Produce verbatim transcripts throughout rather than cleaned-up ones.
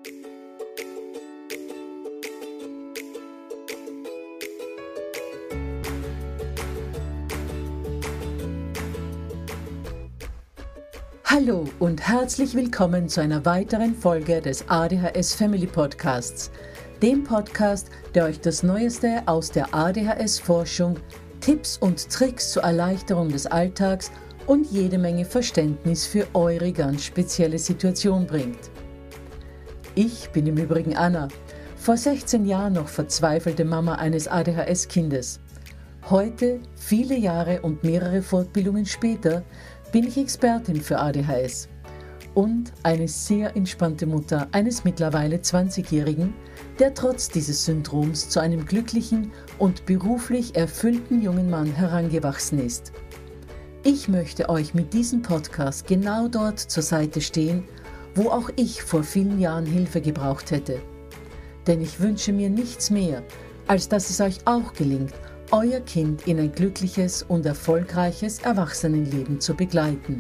Hallo und herzlich willkommen zu einer weiteren Folge des A D H S Family Podcasts, dem Podcast, der euch das Neueste aus der A D H S-Forschung, Tipps und Tricks zur Erleichterung des Alltags und jede Menge Verständnis für eure ganz spezielle Situation bringt. Ich bin im Übrigen Anna, vor sechzehn Jahren noch verzweifelte Mama eines A D H S-Kindes. Heute, viele Jahre und mehrere Fortbildungen später, bin ich Expertin für A D H S und eine sehr entspannte Mutter eines mittlerweile zwanzigjährigen, der trotz dieses Syndroms zu einem glücklichen und beruflich erfüllten jungen Mann herangewachsen ist. Ich möchte euch mit diesem Podcast genau dort zur Seite stehen, wo auch ich vor vielen Jahren Hilfe gebraucht hätte. Denn ich wünsche mir nichts mehr, als dass es euch auch gelingt, euer Kind in ein glückliches und erfolgreiches Erwachsenenleben zu begleiten.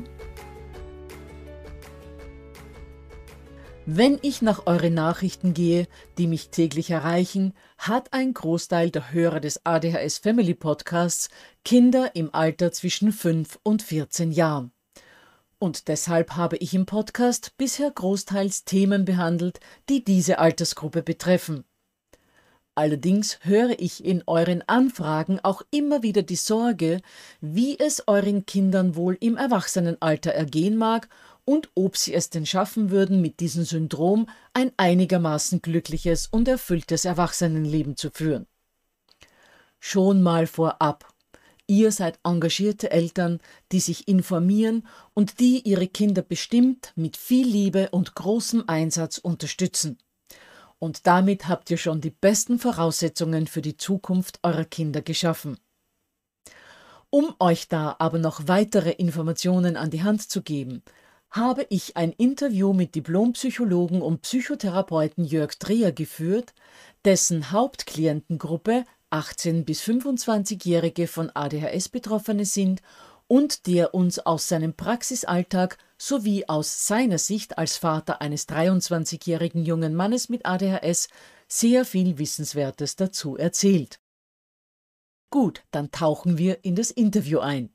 Wenn ich nach euren Nachrichten gehe, die mich täglich erreichen, hat ein Großteil der Hörer des A D H S Family Podcasts Kinder im Alter zwischen fünf und vierzehn Jahren. Und deshalb habe ich im Podcast bisher großteils Themen behandelt, die diese Altersgruppe betreffen. Allerdings höre ich in euren Anfragen auch immer wieder die Sorge, wie es euren Kindern wohl im Erwachsenenalter ergehen mag und ob sie es denn schaffen würden, mit diesem Syndrom ein einigermaßen glückliches und erfülltes Erwachsenenleben zu führen. Schon mal vorab. Ihr seid engagierte Eltern, die sich informieren und die ihre Kinder bestimmt mit viel Liebe und großem Einsatz unterstützen. Und damit habt ihr schon die besten Voraussetzungen für die Zukunft eurer Kinder geschaffen. Um euch da aber noch weitere Informationen an die Hand zu geben, habe ich ein Interview mit Diplompsychologen und Psychotherapeuten Jörg Dreher geführt, dessen Hauptklientengruppe achtzehn- bis fünfundzwanzigjährige von A D H S Betroffene sind und der uns aus seinem Praxisalltag sowie aus seiner Sicht als Vater eines dreiundzwanzigjährigen jungen Mannes mit A D H S sehr viel Wissenswertes dazu erzählt. Gut, dann tauchen wir in das Interview ein.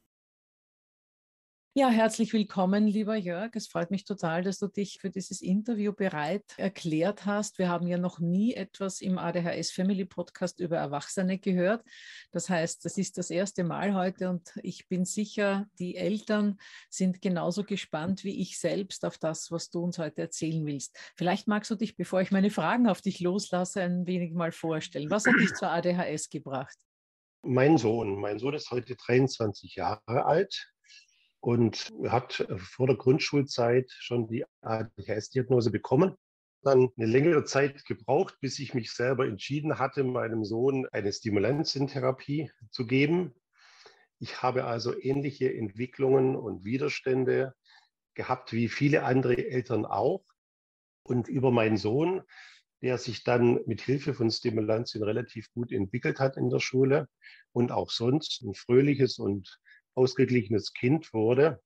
Ja, herzlich willkommen, lieber Jörg. Es freut mich total, dass du dich für dieses Interview bereit erklärt hast. Wir haben ja noch nie etwas im A D H S Family Podcast über Erwachsene gehört. Das heißt, das ist das erste Mal heute und ich bin sicher, die Eltern sind genauso gespannt wie ich selbst auf das, was du uns heute erzählen willst. Vielleicht magst du dich, bevor ich meine Fragen auf dich loslasse, ein wenig mal vorstellen. Was hat dich zur A D H S gebracht? Mein Sohn, mein Sohn ist heute dreiundzwanzig Jahre alt und hat vor der Grundschulzeit schon die A D H S-Diagnose bekommen. Dann eine längere Zeit gebraucht, bis ich mich selber entschieden hatte, meinem Sohn eine Stimulantien-Therapie zu geben. Ich habe also ähnliche Entwicklungen und Widerstände gehabt wie viele andere Eltern auch. Und über meinen Sohn, der sich dann mit Hilfe von Stimulantien relativ gut entwickelt hat in der Schule und auch sonst ein fröhliches und ausgeglichenes Kind wurde.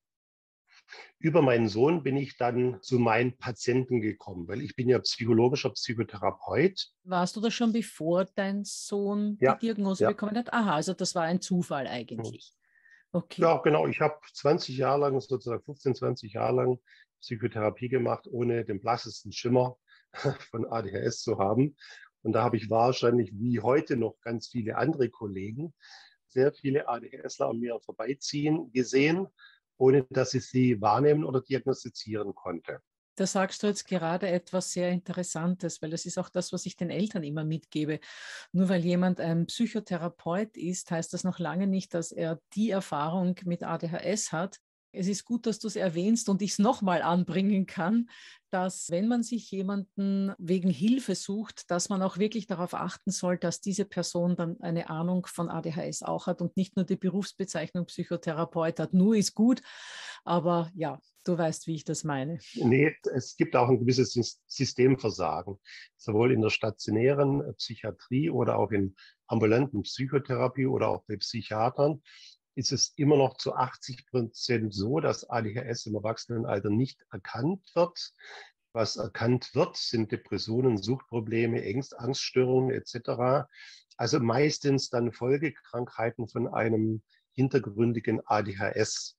Über meinen Sohn bin ich dann zu meinen Patienten gekommen, weil ich bin ja psychologischer Psychotherapeut. Warst du das schon, bevor dein Sohn die Ja, Diagnose ja. bekommen hat? Aha, also das war ein Zufall eigentlich. Okay. Ja, genau. Ich habe zwanzig Jahre lang, sozusagen fünfzehn, zwanzig Jahre lang Psychotherapie gemacht, ohne den blassesten Schimmer von A D H S zu haben. Und da habe ich wahrscheinlich wie heute noch ganz viele andere Kollegen sehr viele ADHSler an mir vorbeiziehen gesehen, ohne dass ich sie wahrnehmen oder diagnostizieren konnte. Da sagst du jetzt gerade etwas sehr Interessantes, weil das ist auch das, was ich den Eltern immer mitgebe. Nur weil jemand ein Psychotherapeut ist, heißt das noch lange nicht, dass er die Erfahrung mit A D H S hat. Es ist gut, dass du es erwähnst und ich es nochmal anbringen kann, dass wenn man sich jemanden wegen Hilfe sucht, dass man auch wirklich darauf achten soll, dass diese Person dann eine Ahnung von A D H S auch hat und nicht nur die Berufsbezeichnung Psychotherapeut hat. Nur ist gut, aber ja, du weißt, wie ich das meine. Nee, es gibt auch ein gewisses Systemversagen, sowohl in der stationären Psychiatrie oder auch in ambulanten Psychotherapie oder auch bei Psychiatern ist es immer noch zu achtzig Prozent so, dass A D H S im Erwachsenenalter nicht erkannt wird. was erkannt wird, sind Depressionen, Suchtprobleme, Ängst, Angststörungen et cetera. Also meistens dann Folgekrankheiten von einem hintergründigen A D H S.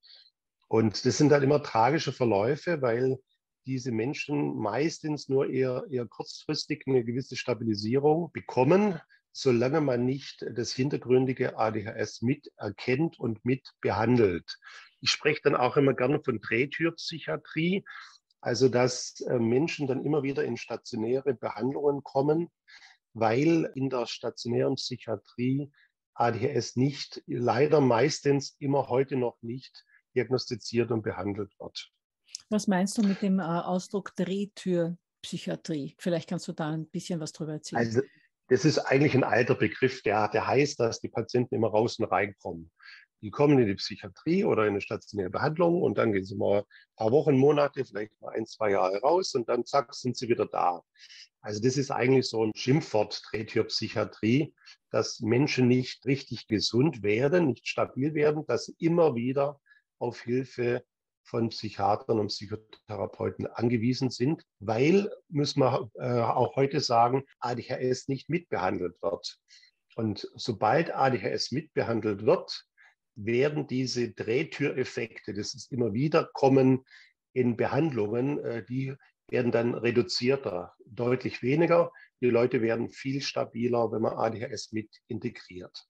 Und das sind dann immer tragische Verläufe, weil diese Menschen meistens nur eher, eher kurzfristig eine gewisse Stabilisierung bekommen, solange man nicht das hintergründige A D H S mit erkennt und mit behandelt. Ich spreche dann auch immer gerne von Drehtürpsychiatrie, also dass äh, Menschen dann immer wieder in stationäre Behandlungen kommen, weil in der stationären Psychiatrie A D H S nicht, leider meistens immer heute noch nicht diagnostiziert und behandelt wird. Was meinst du mit dem äh, Ausdruck Drehtürpsychiatrie? Vielleicht kannst du da ein bisschen was drüber erzählen. Also das ist eigentlich ein alter Begriff, der, der heißt, dass die Patienten immer raus und reinkommen. Die kommen in die Psychiatrie oder in eine stationäre Behandlung und dann gehen sie mal ein paar Wochen, Monate, vielleicht mal ein, zwei Jahre raus und dann zack, sind sie wieder da. Also das ist eigentlich so ein Schimpfwort, Drehtürpsychiatrie, dass Menschen nicht richtig gesund werden, nicht stabil werden, dass sie immer wieder auf Hilfe von Psychiatern und Psychotherapeuten angewiesen sind, weil, müssen wir äh, auch heute sagen, A D H S nicht mitbehandelt wird. Und sobald A D H S mitbehandelt wird, werden diese Drehtüreffekte, das ist immer wieder kommen in Behandlungen, äh, die werden dann reduzierter, deutlich weniger. Die Leute werden viel stabiler, wenn man A D H S mit integriert.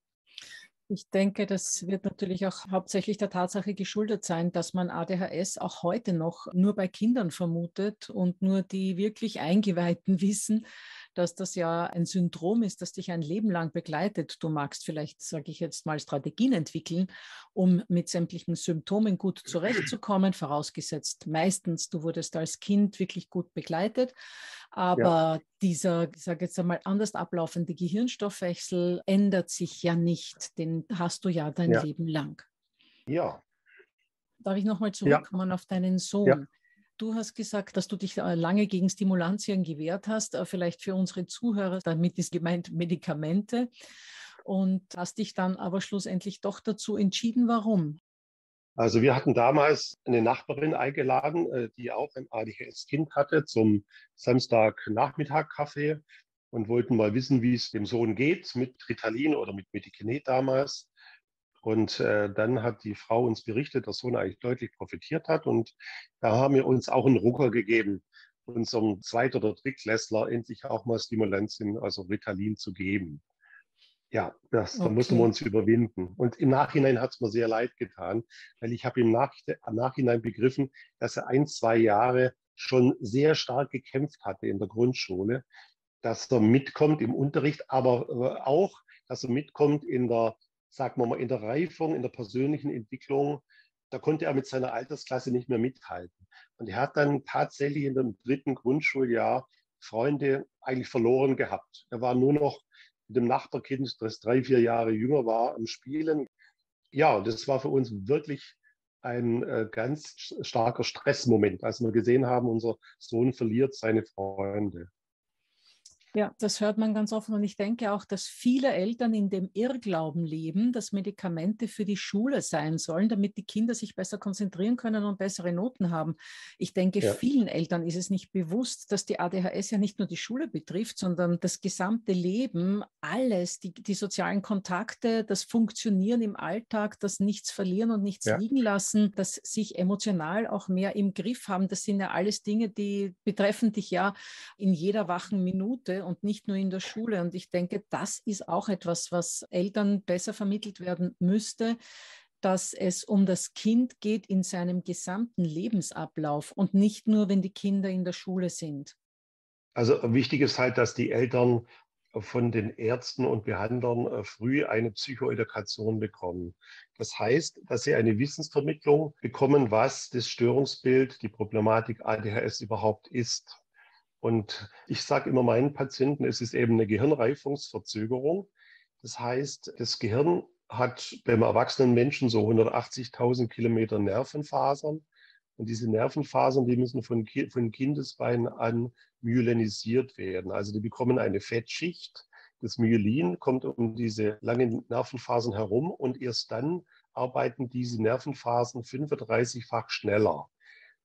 Ich denke, das wird natürlich auch hauptsächlich der Tatsache geschuldet sein, dass man A D H S auch heute noch nur bei Kindern vermutet und nur die wirklich Eingeweihten wissen, dass das ja ein Syndrom ist, das dich ein Leben lang begleitet. Du magst vielleicht, sage ich jetzt mal, Strategien entwickeln, um mit sämtlichen Symptomen gut zurechtzukommen, vorausgesetzt meistens, du wurdest als Kind wirklich gut begleitet. Aber ja. dieser, ich sage jetzt einmal, anders ablaufende Gehirnstoffwechsel ändert sich ja nicht. Den hast du ja dein ja. Leben lang. Ja. Darf ich nochmal zurückkommen ja. auf deinen Sohn? Ja. Du hast gesagt, dass du dich lange gegen Stimulantien gewehrt hast, vielleicht für unsere Zuhörer, damit ist gemeint Medikamente, und hast dich dann aber schlussendlich doch dazu entschieden. Warum? Also wir hatten damals eine Nachbarin eingeladen, die auch ein A D H S-Kind hatte, zum Samstagnachmittag-Kaffee und wollten mal wissen, wie es dem Sohn geht mit Ritalin oder mit Medikinet damals. Und äh, dann hat die Frau uns berichtet, dass der Sohn eigentlich deutlich profitiert hat. Und da haben wir uns auch einen Rucker gegeben, unserem Zweit- oder Drittklässler endlich auch mal Stimulantien, also Ritalin, zu geben. Ja, das, okay. Da mussten wir uns überwinden. Und im Nachhinein hat es mir sehr leid getan, weil ich habe im, Nach im Nachhinein begriffen, dass er ein, zwei Jahre schon sehr stark gekämpft hatte in der Grundschule, dass er mitkommt im Unterricht, aber auch, dass er mitkommt in der, sagen wir mal, in der Reifung, in der persönlichen Entwicklung. Da konnte er mit seiner Altersklasse nicht mehr mithalten. Und er hat dann tatsächlich in dem dritten Grundschuljahr Freunde eigentlich verloren gehabt. Er war nur noch mit dem Nachbarkind, das drei, vier Jahre jünger war, am Spielen. Ja, das war für uns wirklich ein äh, ganz starker Stressmoment, als wir gesehen haben, unser Sohn verliert seine Freunde. Ja, das hört man ganz offen und ich denke auch, dass viele Eltern in dem Irrglauben leben, dass Medikamente für die Schule sein sollen, damit die Kinder sich besser konzentrieren können und bessere Noten haben. Ich denke, ja. vielen Eltern ist es nicht bewusst, dass die A D H S ja nicht nur die Schule betrifft, sondern das gesamte Leben, alles, die, die sozialen Kontakte, das Funktionieren im Alltag, das Nichts verlieren und nichts ja. liegen lassen, das sich emotional auch mehr im Griff haben. Das sind ja alles Dinge, die betreffen dich ja in jeder wachen Minute und nicht nur in der Schule. Und ich denke, das ist auch etwas, was Eltern besser vermittelt werden müsste, dass es um das Kind geht in seinem gesamten Lebensablauf und nicht nur, wenn die Kinder in der Schule sind. Also wichtig ist halt, dass die Eltern von den Ärzten und Behandlern früh eine Psychoedukation bekommen. Das heißt, dass sie eine Wissensvermittlung bekommen, was das Störungsbild, die Problematik A D H S überhaupt ist. Und ich sage immer meinen Patienten, es ist eben eine Gehirnreifungsverzögerung. Das heißt, das Gehirn hat beim erwachsenen Menschen so hundertachtzigtausend Kilometer Nervenfasern. Und diese Nervenfasern, die müssen von, von Kindesbeinen an myelinisiert werden. Also die bekommen eine Fettschicht. Das Myelin kommt um diese langen Nervenfasern herum und erst dann arbeiten diese Nervenfasern fünfunddreißig-fach schneller.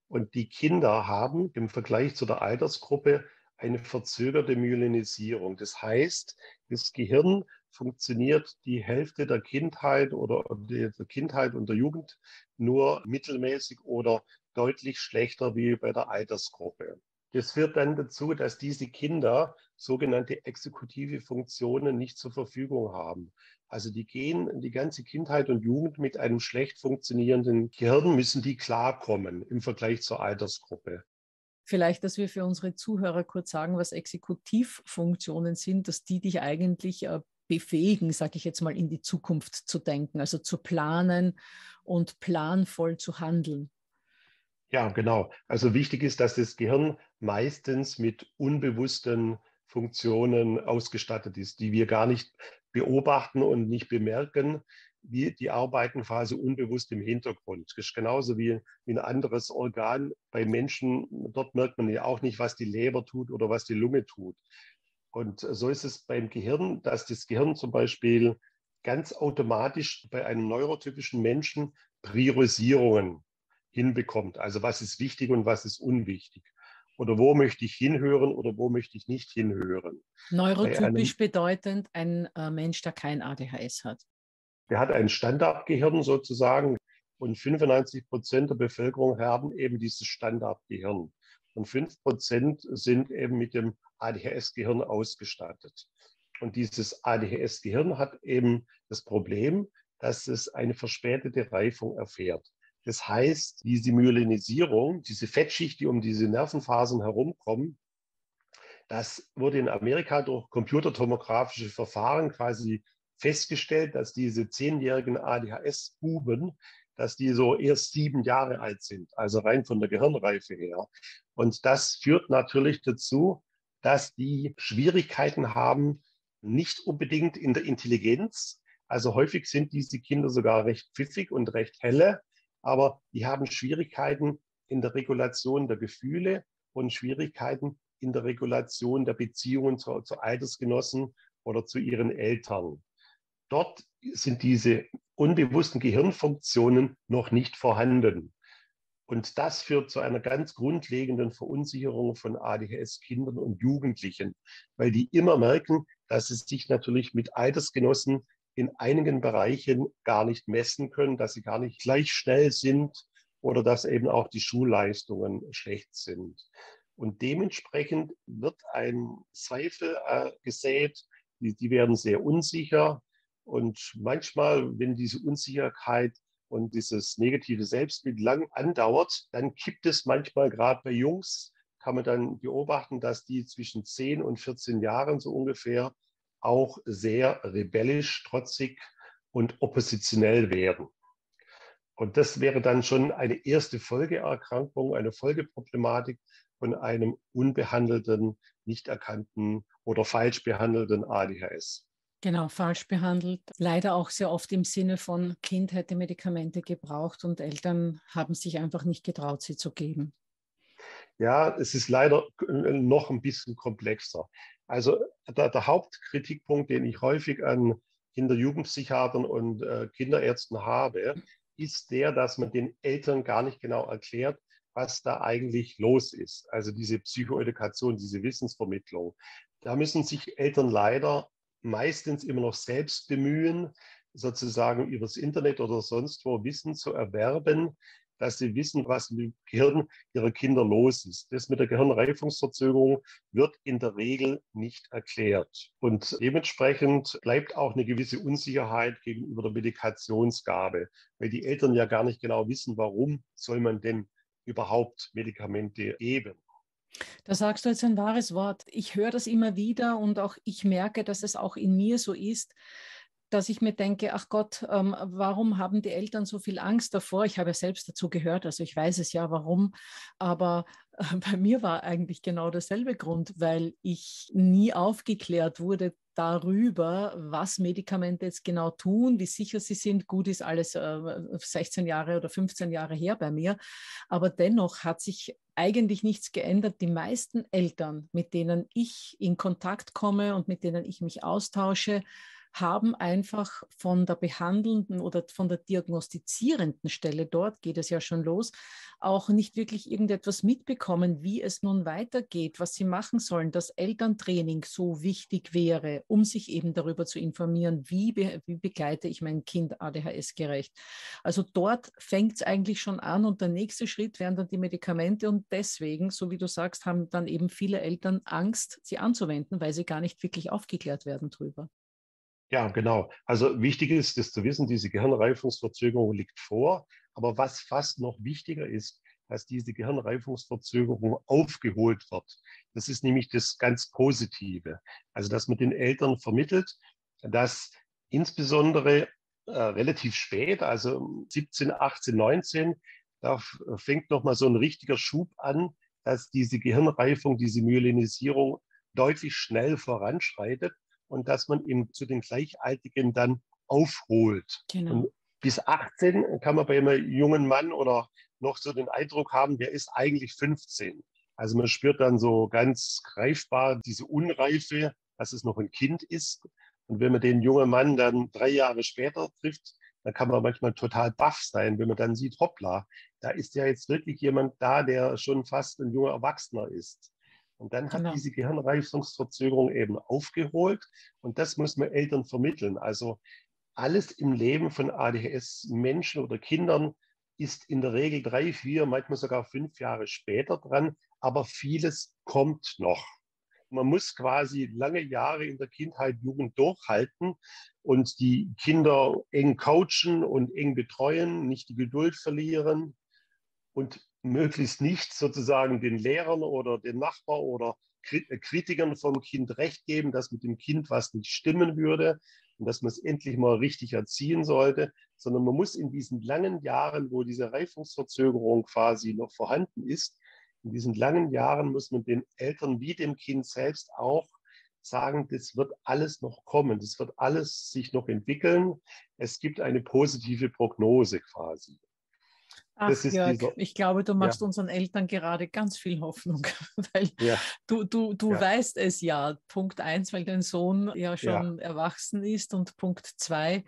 Und die Kinder haben im Vergleich zu der Altersgruppe eine verzögerte Myelinisierung. Das heißt, das Gehirn funktioniert die Hälfte der Kindheit oder der Kindheit und der Jugend nur mittelmäßig oder deutlich schlechter wie bei der Altersgruppe. Das führt dann dazu, dass diese Kinder sogenannte exekutive Funktionen nicht zur Verfügung haben. Also die gehen die ganze Kindheit und Jugend mit einem schlecht funktionierenden Gehirn, müssen die klarkommen im Vergleich zur Altersgruppe. Vielleicht, dass wir für unsere Zuhörer kurz sagen, was Exekutivfunktionen sind, dass die dich eigentlich äh, befähigen, sage ich jetzt mal, in die Zukunft zu denken, also zu planen und planvoll zu handeln. Ja, genau. Also wichtig ist, dass das Gehirn meistens mit unbewussten Funktionen ausgestattet ist, die wir gar nicht beobachten und nicht bemerken. Die, die arbeiten quasi unbewusst im Hintergrund. Das ist genauso wie, wie ein anderes Organ bei Menschen. Dort merkt man ja auch nicht, was die Leber tut oder was die Lunge tut. Und so ist es beim Gehirn, dass das Gehirn zum Beispiel ganz automatisch bei einem neurotypischen Menschen Priorisierungen hinbekommt. Also was ist wichtig und was ist unwichtig. Oder wo möchte ich hinhören oder wo möchte ich nicht hinhören. Bei einem, Neurotypisch bedeutend ein äh, Mensch, der kein A D H S hat. der hat ein Standardgehirn sozusagen und fünfundneunzig Prozent der Bevölkerung haben eben dieses Standardgehirn. Und fünf Prozent sind eben mit dem A D H S-Gehirn ausgestattet. Und dieses A D H S-Gehirn hat eben das Problem, dass es eine verspätete Reifung erfährt. Das heißt, diese Myelinisierung, diese Fettschicht, die um diese Nervenfasern herumkommen, das wurde in Amerika durch computertomografische Verfahren quasi festgestellt, dass diese zehnjährigen A D H S-Buben, dass die so erst sieben Jahre alt sind, also rein von der Gehirnreife her. Und das führt natürlich dazu, dass die Schwierigkeiten haben, nicht unbedingt in der Intelligenz. Also häufig sind diese Kinder sogar recht pfiffig und recht helle, aber die haben Schwierigkeiten in der Regulation der Gefühle und Schwierigkeiten in der Regulation der Beziehungen zu, zu Altersgenossen oder zu ihren Eltern. Dort sind diese unbewussten Gehirnfunktionen noch nicht vorhanden. Und das führt zu einer ganz grundlegenden Verunsicherung von A D H S-Kindern und Jugendlichen, weil die immer merken, dass sie sich natürlich mit Altersgenossen in einigen Bereichen gar nicht messen können, dass sie gar nicht gleich schnell sind oder dass eben auch die Schulleistungen schlecht sind. Und dementsprechend wird ein Zweifel äh, gesät, die, die werden sehr unsicher. Und manchmal, wenn diese Unsicherheit und dieses negative Selbstbild lang andauert, dann kippt es manchmal gerade bei Jungs, kann man dann beobachten, dass die zwischen zehn und vierzehn Jahren so ungefähr auch sehr rebellisch, trotzig und oppositionell werden. Und das wäre dann schon eine erste Folgeerkrankung, eine Folgeproblematik von einem unbehandelten, nicht erkannten oder falsch behandelten A D H S. Genau, falsch behandelt. Leider auch sehr oft im Sinne von, Kind hätte Medikamente gebraucht und Eltern haben sich einfach nicht getraut, sie zu geben. Ja, es ist leider noch ein bisschen komplexer. Also der, der Hauptkritikpunkt, den ich häufig an Kinder-, Jugendpsychiatern und äh, Kinderärzten habe, ist der, dass man den Eltern gar nicht genau erklärt, was da eigentlich los ist. Also diese Psychoedukation, diese Wissensvermittlung. Da müssen sich Eltern leider meistens immer noch selbst bemühen, sozusagen übers Internet oder sonst wo Wissen zu erwerben, dass sie wissen, was im Gehirn ihrer Kinder los ist. Das mit der Gehirnreifungsverzögerung wird in der Regel nicht erklärt. Und dementsprechend bleibt auch eine gewisse Unsicherheit gegenüber der Medikationsgabe, weil die Eltern ja gar nicht genau wissen, warum soll man denn überhaupt Medikamente geben. Da sagst du jetzt ein wahres Wort. Ich höre das immer wieder und auch ich merke, dass es auch in mir so ist, dass ich mir denke, ach Gott, ähm, warum haben die Eltern so viel Angst davor? Ich habe ja selbst dazu gehört, also ich weiß es ja, warum. Aber äh, bei mir war eigentlich genau derselbe Grund, weil ich nie aufgeklärt wurde darüber, was Medikamente jetzt genau tun, wie sicher sie sind. Gut ist alles äh, sechzehn Jahre oder fünfzehn Jahre her bei mir. Aber dennoch hat sich eigentlich nichts geändert. Die meisten Eltern, mit denen ich in Kontakt komme und mit denen ich mich austausche, haben einfach von der behandelnden oder von der diagnostizierenden Stelle, dort geht es ja schon los, auch nicht wirklich irgendetwas mitbekommen, wie es nun weitergeht, was sie machen sollen, dass Elterntraining so wichtig wäre, um sich eben darüber zu informieren, wie, be wie begleite ich mein Kind A D H S-gerecht. Also dort fängt es eigentlich schon an und der nächste Schritt wären dann die Medikamente und deswegen, so wie du sagst, haben dann eben viele Eltern Angst, sie anzuwenden, weil sie gar nicht wirklich aufgeklärt werden drüber. Ja, genau. Also wichtig ist, das zu wissen, diese Gehirnreifungsverzögerung liegt vor. Aber was fast noch wichtiger ist, dass diese Gehirnreifungsverzögerung aufgeholt wird. Das ist nämlich das ganz Positive. Also, dass man den Eltern vermittelt, dass insbesondere äh, relativ spät, also siebzehn, achtzehn, neunzehn, da fängt nochmal so ein richtiger Schub an, dass diese Gehirnreifung, diese Myelinisierung deutlich schnell voranschreitet und dass man eben zu den Gleichaltrigen dann aufholt. Genau. Und bis achtzehn kann man bei einem jungen Mann oder noch so den Eindruck haben, der ist eigentlich fünfzehn. Also man spürt dann so ganz greifbar diese Unreife, dass es noch ein Kind ist. Und wenn man den jungen Mann dann drei Jahre später trifft, dann kann man manchmal total baff sein, wenn man dann sieht, hoppla, da ist ja jetzt wirklich jemand da, der schon fast ein junger Erwachsener ist. Und dann hat Genau. diese Gehirnreifungsverzögerung eben aufgeholt und das muss man Eltern vermitteln. Also alles im Leben von A D H S-Menschen oder Kindern ist in der Regel drei, vier, manchmal sogar fünf Jahre später dran, aber vieles kommt noch. Man muss quasi lange Jahre in der Kindheit, Jugend durchhalten und die Kinder eng coachen und eng betreuen, nicht die Geduld verlieren und möglichst nicht sozusagen den Lehrern oder den Nachbarn oder Kritikern vom Kind recht geben, dass mit dem Kind was nicht stimmen würde und dass man es endlich mal richtig erziehen sollte, sondern man muss in diesen langen Jahren, wo diese Reifungsverzögerung quasi noch vorhanden ist, in diesen langen Jahren muss man den Eltern wie dem Kind selbst auch sagen, das wird alles noch kommen, das wird alles sich noch entwickeln. Es gibt eine positive Prognose quasi. Ach, Das ist Jörg, dieser, ich glaube, du ja, machst unseren Eltern gerade ganz viel Hoffnung, weil ja, du, du, du ja, weißt es ja. Punkt eins, weil dein Sohn ja ja. schon erwachsen ist und Punkt zwei,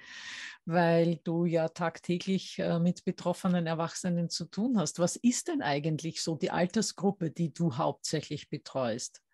weil du ja tagtäglich äh, mit betroffenen Erwachsenen zu tun hast. Was ist denn eigentlich so die Altersgruppe, die du hauptsächlich betreust?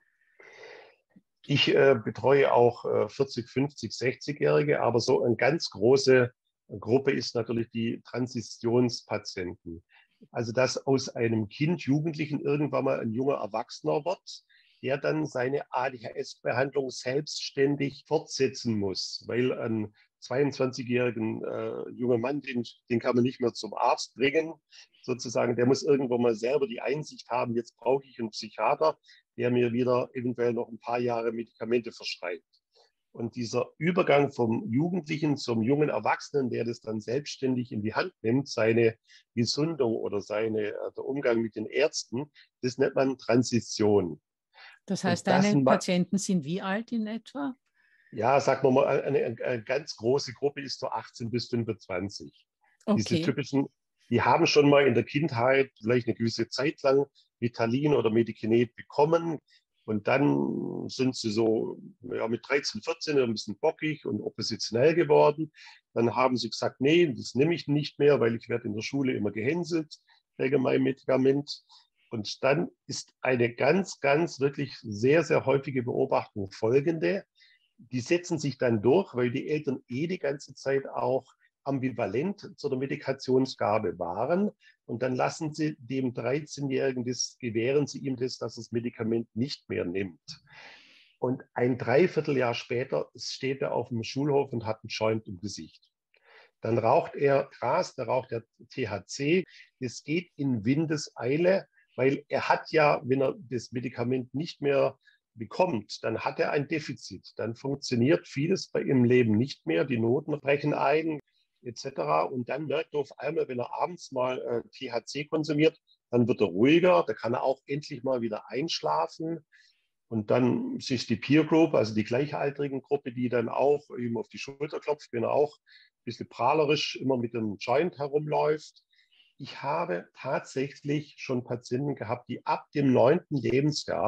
Ich äh, betreue auch äh, vierzig, fünfzig, sechzig-Jährige, aber so eine ganz große Gruppe ist natürlich die Transitionspatienten. Also dass aus einem Kind, Jugendlichen irgendwann mal ein junger Erwachsener wird, der dann seine A D H S-Behandlung selbstständig fortsetzen muss, weil ein zweiundzwanzigjährigen äh, junger Mann, den, den kann man nicht mehr zum Arzt bringen, sozusagen, der muss irgendwann mal selber die Einsicht haben, jetzt brauche ich einen Psychiater, der mir wieder eventuell noch ein paar Jahre Medikamente verschreibt. Und dieser Übergang vom Jugendlichen zum jungen Erwachsenen, der das dann selbstständig in die Hand nimmt, seine Gesundung oder seine, äh, der Umgang mit den Ärzten, das nennt man Transition. Das Und heißt, deine das, Patienten sind wie alt in etwa? ja, sagen wir mal, eine, eine ganz große Gruppe ist so achtzehn bis fünfundzwanzig. Diese Okay. typischen, die haben schon mal in der Kindheit vielleicht eine gewisse Zeit lang Ritalin oder Medikinet bekommen. Und dann sind sie so ja, mit dreizehn, vierzehn ein bisschen bockig und oppositionell geworden. Dann haben sie gesagt, nee, das nehme ich nicht mehr, weil ich werde in der Schule immer gehänselt wegen meinem Medikament. Und dann ist eine ganz, ganz wirklich sehr, sehr häufige Beobachtung folgende. Die setzen sich dann durch, weil die Eltern eh die ganze Zeit auch ambivalent zu der Medikationsgabe waren. Und dann lassen sie dem dreizehnjährigen das, gewähren sie ihm das, dass das Medikament nicht mehr nimmt. Und ein Dreivierteljahr später steht er auf dem Schulhof und hat einen Joint im Gesicht. Dann raucht er Gras, da raucht er T H C. Es geht in Windeseile, weil er hat ja, wenn er das Medikament nicht mehr bekommt, dann hat er ein Defizit. Dann funktioniert vieles bei ihm im Leben nicht mehr. Die Noten brechen ein, et cetera. Und dann merkt er auf einmal, wenn er abends mal äh, T H C konsumiert, dann wird er ruhiger, da kann er auch endlich mal wieder einschlafen. Und dann ist die Peer Group, also die gleichaltrigen Gruppe, die dann auch ihm auf die Schulter klopft, wenn er auch ein bisschen prahlerisch immer mit dem Joint herumläuft. Ich habe tatsächlich schon Patienten gehabt, die ab dem neunten Lebensjahr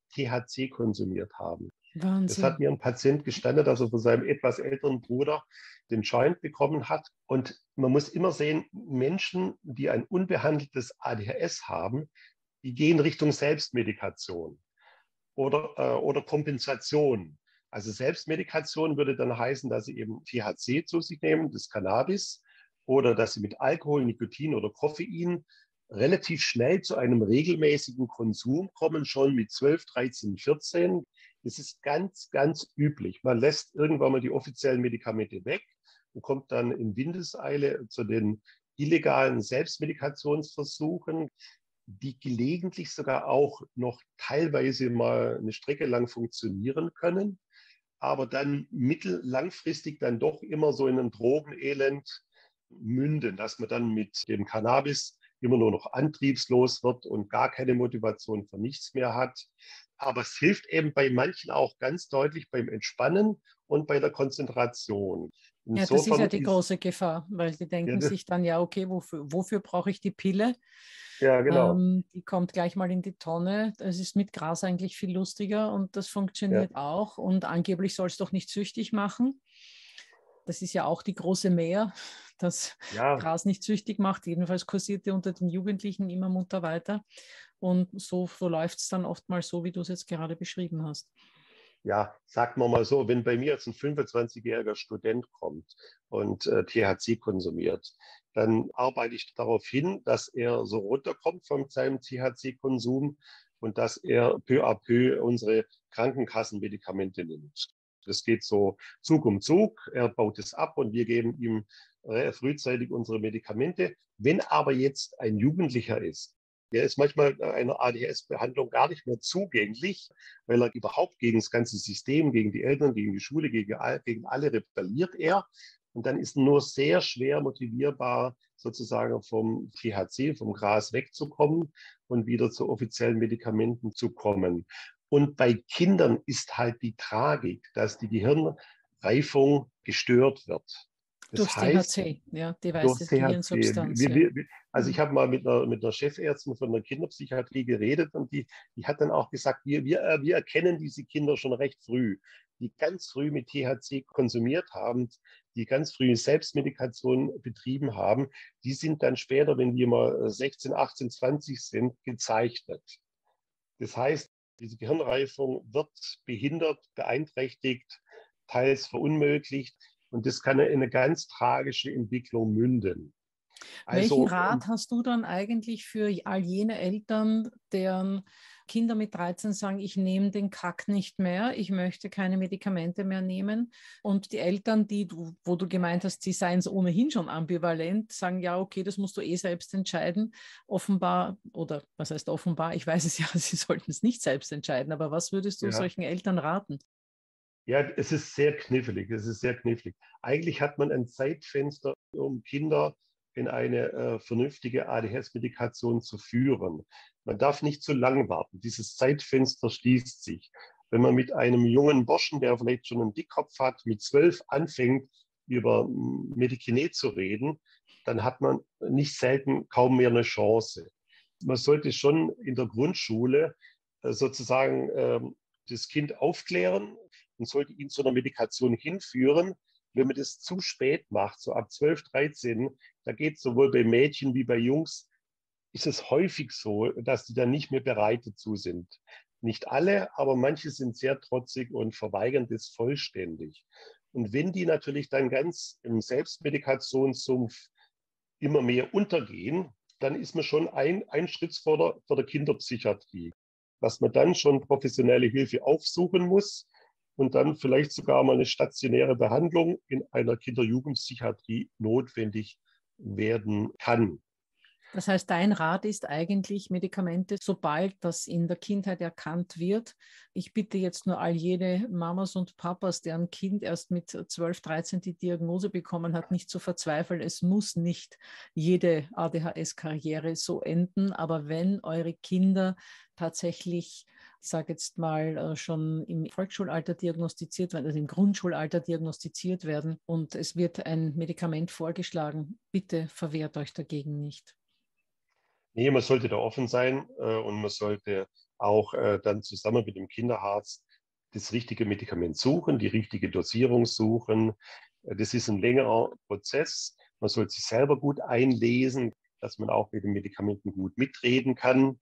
T H C konsumiert haben. Das hat Wahnsinn. mir ein Patient gestanden, dass er von seinem etwas älteren Bruder den Joint bekommen hat. Und man muss immer sehen, Menschen, die ein unbehandeltes A D H S haben, die gehen Richtung Selbstmedikation oder, äh, oder Kompensation. Also Selbstmedikation würde dann heißen, dass sie eben T H C zu sich nehmen, das Cannabis, oder dass sie mit Alkohol, Nikotin oder Koffein relativ schnell zu einem regelmäßigen Konsum kommen, schon mit zwölf, dreizehn, vierzehn. Das ist ganz, ganz üblich. Man lässt irgendwann mal die offiziellen Medikamente weg und kommt dann in Windeseile zu den illegalen Selbstmedikationsversuchen, die gelegentlich sogar auch noch teilweise mal eine Strecke lang funktionieren können, aber dann mittellangfristig dann doch immer so in ein Drogenelend münden, dass man dann mit dem Cannabis immer nur noch antriebslos wird und gar keine Motivation für nichts mehr hat. Aber es hilft eben bei manchen auch ganz deutlich beim Entspannen und bei der Konzentration. Ja, das ist ja Insofern die ist, große Gefahr, weil die ja, denken das, sich dann, ja, okay, wofür, wofür brauche ich die Pille? ja genau, Ähm, die kommt gleich mal in die Tonne. Das ist mit Gras eigentlich viel lustiger und das ja, funktioniert auch. Und angeblich soll es doch nicht süchtig machen. Das ist ja auch die große Mehr, dass ja, Gras nicht süchtig macht. Jedenfalls kursierte unter den Jugendlichen immer munter weiter. Und so, so läuft es dann oftmals so, wie du es jetzt gerade beschrieben hast. ja, sagen wir mal so, wenn bei mir jetzt ein fünfundzwanzigjähriger Student kommt und äh, T H C konsumiert, dann arbeite ich darauf hin, dass er so runterkommt von seinem T H C-Konsum und dass er peu à peu unsere Krankenkassenmedikamente nimmt. Das geht so Zug um Zug. Er baut es ab und wir geben ihm äh, frühzeitig unsere Medikamente. Wenn aber jetzt ein Jugendlicher ist, der ist manchmal einer A D H S-Behandlung gar nicht mehr zugänglich, weil er überhaupt gegen das ganze System, gegen die Eltern, gegen die Schule, gegen, all, gegen alle rebelliert er. Und dann ist nur sehr schwer motivierbar, sozusagen vom T H C, vom Gras wegzukommen und wieder zu offiziellen Medikamenten zu kommen. Und bei Kindern ist halt die Tragik, dass die Gehirnreifung gestört wird. Das Durchs heißt, T H C, ja, die durch weiße T H C. Gehirnsubstanz, Wir, ja. wir, also ich habe mal mit einer, mit einer Chefärztin von der Kinderpsychiatrie geredet und die, die hat dann auch gesagt, wir, wir, äh, wir erkennen diese Kinder schon recht früh, die ganz früh mit T H C konsumiert haben, die ganz früh Selbstmedikation betrieben haben, die sind dann später, wenn die mal sechzehn, achtzehn, zwanzig sind, gezeichnet. Das heißt, diese Gehirnreifung wird behindert, beeinträchtigt, teils verunmöglicht und das kann in eine ganz tragische Entwicklung münden. Welchen Also, Rat hast du dann eigentlich für all jene Eltern, deren Kinder mit dreizehn sagen, ich nehme den Kack nicht mehr, ich möchte keine Medikamente mehr nehmen? Und die Eltern, die du, wo du gemeint hast, sie seien es ohnehin schon ambivalent, sagen, ja, okay, das musst du eh selbst entscheiden. Offenbar, oder was heißt offenbar, ich weiß es ja, sie sollten es nicht selbst entscheiden, aber was würdest du ja, solchen Eltern raten? ja, es ist sehr knifflig. Es ist sehr knifflig. Eigentlich hat man ein Zeitfenster, um Kinder in eine äh, vernünftige A D H S-Medikation zu führen. Man darf nicht zu lang warten. Dieses Zeitfenster schließt sich. Wenn man mit einem jungen Burschen, der vielleicht schon einen Dickkopf hat, mit zwölf anfängt, über Medikinet zu reden, dann hat man nicht selten kaum mehr eine Chance. Man sollte schon in der Grundschule äh, sozusagen ähm, das Kind aufklären und sollte ihn zu einer Medikation hinführen. Wenn man das zu spät macht, so ab zwölf, dreizehn, da geht es sowohl bei Mädchen wie bei Jungs, ist es häufig so, dass die dann nicht mehr bereit dazu sind. Nicht alle, aber manche sind sehr trotzig und verweigern das vollständig. Und wenn die natürlich dann ganz im Selbstmedikationssumpf immer mehr untergehen, dann ist man schon ein, ein Schritt vor der, vor der Kinderpsychiatrie, dass man dann schon professionelle Hilfe aufsuchen muss und dann vielleicht sogar mal eine stationäre Behandlung in einer Kinder-Jugendpsychiatrie notwendig werden kann. Das heißt, dein Rat ist eigentlich Medikamente, sobald das in der Kindheit erkannt wird. Ich bitte jetzt nur all jene Mamas und Papas, deren Kind erst mit zwölf, dreizehn die Diagnose bekommen hat, nicht zu verzweifeln. Es muss nicht jede A D H S-Karriere so enden, aber wenn eure Kinder tatsächlich, ich sage jetzt mal, schon im Volksschulalter diagnostiziert werden, also im Grundschulalter diagnostiziert werden und es wird ein Medikament vorgeschlagen, bitte verwehrt euch dagegen nicht. Nee, man sollte da offen sein äh, und man sollte auch äh, dann zusammen mit dem Kinderarzt das richtige Medikament suchen, die richtige Dosierung suchen. Äh, Das ist ein längerer Prozess. Man soll sich selber gut einlesen, dass man auch mit den Medikamenten gut mitreden kann.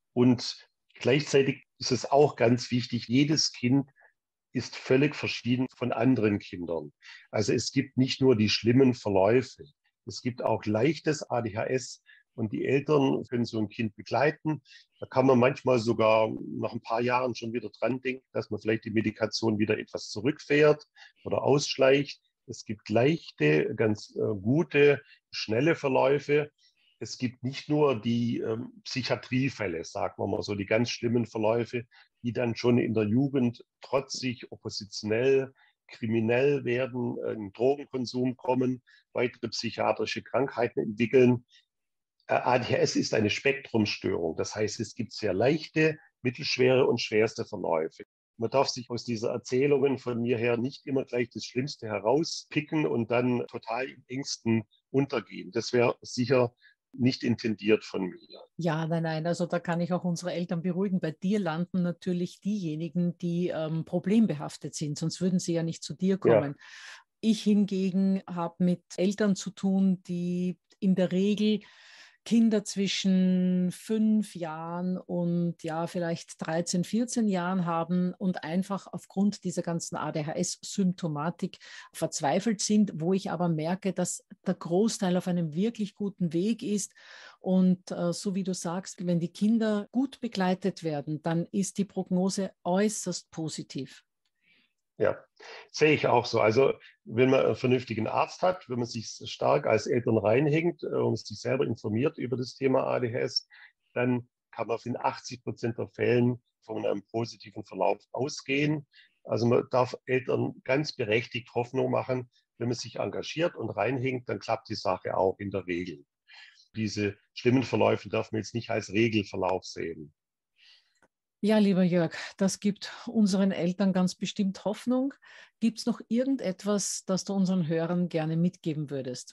Und gleichzeitig ist es auch ganz wichtig, jedes Kind ist völlig verschieden von anderen Kindern. Also es gibt nicht nur die schlimmen Verläufe, es gibt auch leichtes A D H S und die Eltern können so ein Kind begleiten. Da kann man manchmal sogar nach ein paar Jahren schon wieder dran denken, dass man vielleicht die Medikation wieder etwas zurückfährt oder ausschleicht. Es gibt leichte, ganz äh, gute, schnelle Verläufe. Es gibt nicht nur die ähm, Psychiatriefälle, sagen wir mal so, die ganz schlimmen Verläufe, die dann schon in der Jugend trotzig, oppositionell, kriminell werden, in Drogenkonsum kommen, weitere psychiatrische Krankheiten entwickeln. Äh, A D H S ist eine Spektrumstörung. Das heißt, es gibt sehr leichte, mittelschwere und schwerste Verläufe. Man darf sich aus diesen Erzählungen von mir her nicht immer gleich das Schlimmste herauspicken und dann total in Ängsten untergehen. Das wäre sicher nicht intendiert von mir. Ja, nein, nein, also da kann ich auch unsere Eltern beruhigen. Bei dir landen natürlich diejenigen, die ähm, problembehaftet sind, sonst würden sie ja nicht zu dir Ja, kommen. Ich hingegen habe mit Eltern zu tun, die in der Regel Kinder zwischen fünf Jahren und ja, vielleicht dreizehn, vierzehn Jahren haben und einfach aufgrund dieser ganzen A D H S-Symptomatik verzweifelt sind, wo ich aber merke, dass der Großteil auf einem wirklich guten Weg ist. Und äh, so wie du sagst, wenn die Kinder gut begleitet werden, dann ist die Prognose äußerst positiv. ja, sehe ich auch so. Also wenn man einen vernünftigen Arzt hat, wenn man sich stark als Eltern reinhängt äh, und sich selber informiert über das Thema A D H S, dann kann man in achtzig Prozent der Fällen von einem positiven Verlauf ausgehen. Also man darf Eltern ganz berechtigt Hoffnung machen. Wenn man sich engagiert und reinhängt, dann klappt die Sache auch in der Regel. Diese schlimmen Verläufe darf man jetzt nicht als Regelverlauf sehen. Ja, lieber Jörg, das gibt unseren Eltern ganz bestimmt Hoffnung. Gibt es noch irgendetwas, das du unseren Hörern gerne mitgeben würdest?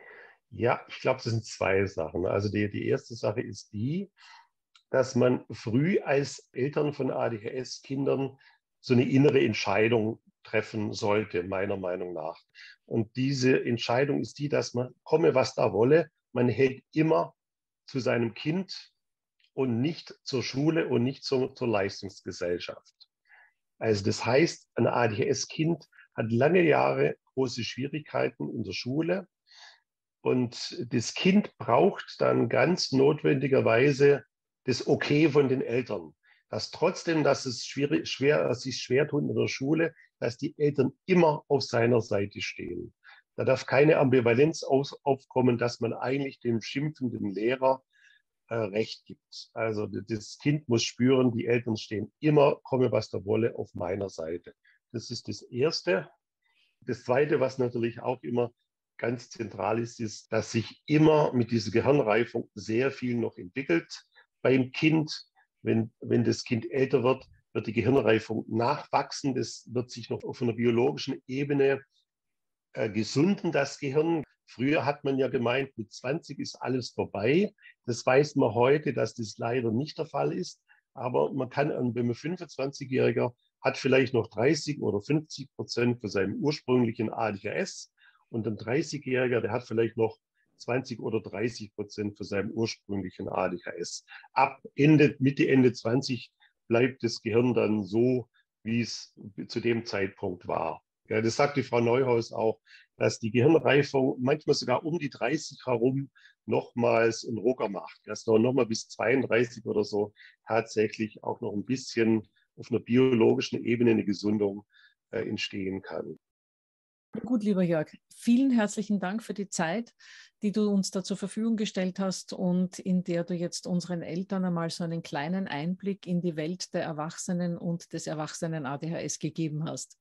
Ja, ich glaube, das sind zwei Sachen. Also die, die erste Sache ist die, dass man früh als Eltern von A D H S-Kindern so eine innere Entscheidung treffen sollte, meiner Meinung nach. Und diese Entscheidung ist die, dass man, komme was da wolle, man hält immer zu seinem Kind und nicht zur Schule und nicht zur, zur Leistungsgesellschaft. Also das heißt, ein A D H S-Kind hat lange Jahre große Schwierigkeiten in der Schule und das Kind braucht dann ganz notwendigerweise das Okay von den Eltern. Dass trotzdem, dass es schwierig, schwer, sich schwer tut in der Schule, dass die Eltern immer auf seiner Seite stehen. Da darf keine Ambivalenz aus, aufkommen, dass man eigentlich dem schimpfenden Lehrer äh, Recht gibt. Also das Kind muss spüren, die Eltern stehen immer, komme was da wolle, auf meiner Seite. Das ist das Erste. Das Zweite, was natürlich auch immer ganz zentral ist, ist, dass sich immer mit dieser Gehirnreifung sehr viel noch entwickelt beim Kind. Wenn, wenn das Kind älter wird, wird die Gehirnreifung nachwachsen. Das wird sich noch auf einer biologischen Ebene äh, gesunden, das Gehirn. Früher hat man ja gemeint, mit zwanzig ist alles vorbei. Das weiß man heute, dass das leider nicht der Fall ist. Aber man kann, wenn man fünfundzwanzigjähriger hat vielleicht noch dreißig oder fünfzig Prozent von seinem ursprünglichen A D H S und ein dreißigjähriger, der hat vielleicht noch zwanzig oder dreißig Prozent von seinem ursprünglichen A D H S. Ab Ende, Mitte, Ende zwanzig bleibt das Gehirn dann so, wie es zu dem Zeitpunkt war. Ja, das sagt die Frau Neuhaus auch, dass die Gehirnreifung manchmal sogar um die dreißig herum nochmals einen Rucker macht. Dass da nochmal bis zweiunddreißig oder so tatsächlich auch noch ein bisschen auf einer biologischen Ebene eine Gesundung äh, entstehen kann. Gut, lieber Jörg, vielen herzlichen Dank für die Zeit, die du uns da zur Verfügung gestellt hast und in der du jetzt unseren Eltern einmal so einen kleinen Einblick in die Welt der Erwachsenen und des Erwachsenen A D H S gegeben hast.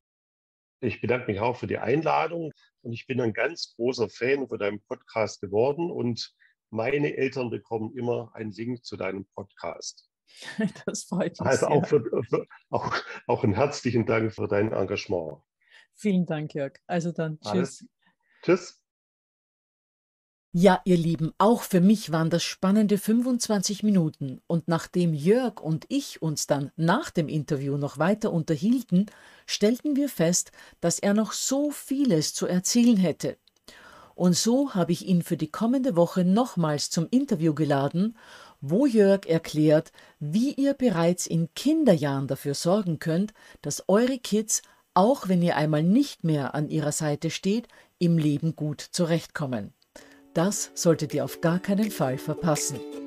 Ich bedanke mich auch für die Einladung und ich bin ein ganz großer Fan von deinem Podcast geworden und meine Eltern bekommen immer einen Link zu deinem Podcast. Das freut mich Also auch, sehr. für, für, auch, auch einen herzlichen Dank für dein Engagement. Vielen Dank, Jörg. Also dann, Alles. tschüss. Tschüss. Ja, ihr Lieben, auch für mich waren das spannende fünfundzwanzig Minuten und nachdem Jörg und ich uns dann nach dem Interview noch weiter unterhielten, stellten wir fest, dass er noch so vieles zu erzählen hätte. Und so habe ich ihn für die kommende Woche nochmals zum Interview geladen, wo Jörg erklärt, wie ihr bereits in Kinderjahren dafür sorgen könnt, dass eure Kids, auch wenn ihr einmal nicht mehr an ihrer Seite steht, im Leben gut zurechtkommen. Das solltet ihr auf gar keinen Fall verpassen.